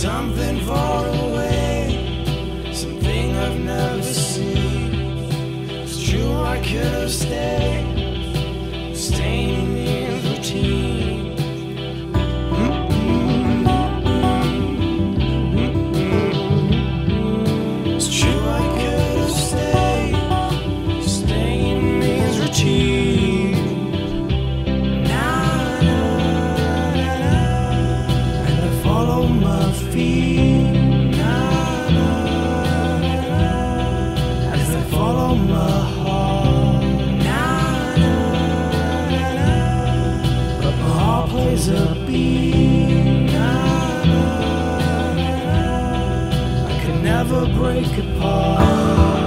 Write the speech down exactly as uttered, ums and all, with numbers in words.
something far away, something I've never seen. It's true, I could have stayed, staying in routine. It's true, I could have stayed, staying in routine. Nah, nah, nah, nah. And I follow my feet. Nah, nah, nah. As I follow my heart. Nah, nah, nah. But my heart plays a beat. Nah, nah, nah. I could never break apart.